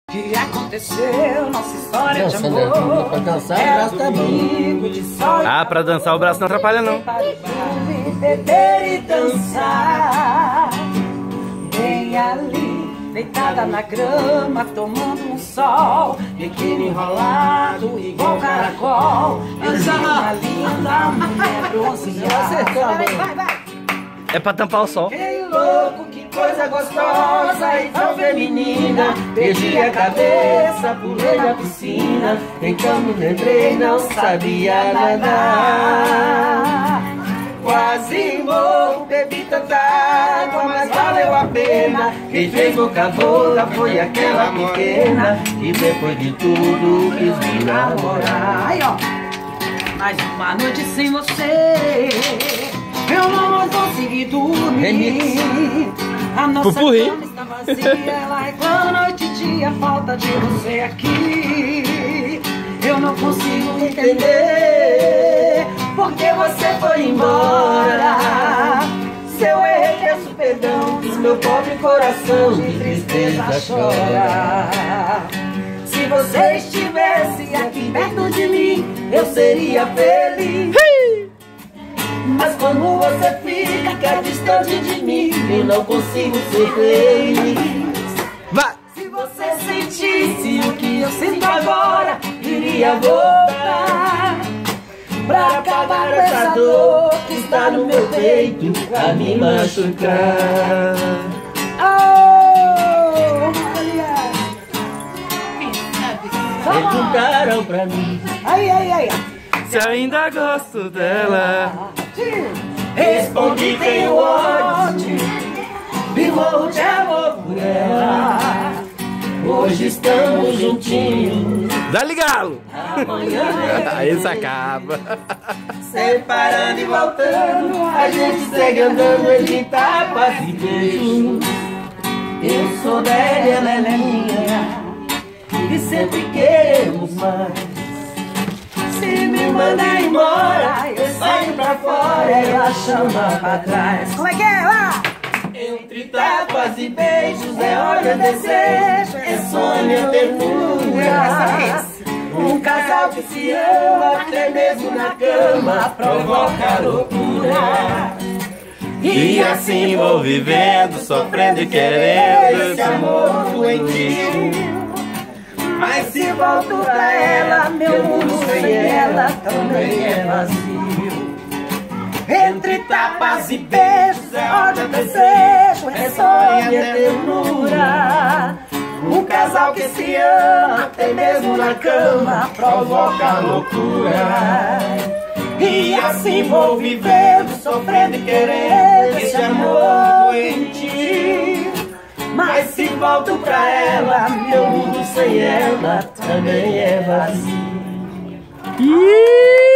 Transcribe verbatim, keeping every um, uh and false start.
O que aconteceu? Nossa história de amor. Pra dançar, o braço tá bom. Ah, pra dançar o braço não atrapalha, não. Beber e dançar. Bem ali, deitada na grama, tomando um sol. Biquíni enrolado, igual caracol. Eu vi uma linda mulher bronzeada. Vai, vai. É pra tampar o sol. Que louco, que coisa gostosa e tão feminina. Perdi a cabeça, pulei na piscina. Então me lembrei, não sabia nadar. Quase morro, bebi tanta água, mas valeu a pena. Quem fez boca boa foi aquela pequena. E depois de tudo quis me namorar. Aí ó, mais uma noite sem você, eu não vou conseguir dormir. A nossa Pupurri. cama está vazia, ela reclama noite e dia, falta de você aqui. Eu não consigo entender porque você foi embora. Seu erro peço perdão, diz meu pobre coração de tristeza chora. Se você estivesse aqui perto de mim, eu seria feliz. Mas quando você fica quer distante de mim, eu não consigo ser feliz. Vai! Se você sentisse o que eu sinto agora, iria voltar pra acabar com essa dor que está no meu peito pra me machucar. Oh, Maria! Perguntaram pra mim, ai, ai, ai, se ainda gosto dela. respondi tenho ódio e morro de amor por ela. Hoje estamos juntinhos, Dá-lhe galo! amanhã Aí se acaba. separando e voltando, a gente segue andando entre tapas e beijos. Eu sou dela, ela é minha, e sempre queremos mais. Se me mandar embora, eu saio pra fora, ela chama pra trás. Como é que é? Lá! Entre tapas e beijos é ódio, é desejo, é sonho, é ternura. Um casal que se ama, até mesmo na cama, provoca loucura. E assim vou vivendo, sofrendo e querendo esse amor doentio. Mas se volto pra ela, meu mundo sem ela também é vazio. Entre tapas e beijos é ódio, é desejo, é sonho, é ternura. Um casal que se ama, até mesmo na cama, provoca loucura. E assim vou vivendo, sofrendo e querendo esse amor doentio. Mas se volto pra ela, meu mundo sem ela também é vazio.